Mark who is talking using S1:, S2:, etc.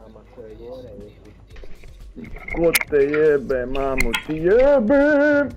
S1: mama koje gore.
S2: Ko te jebe, mamu ti jebe!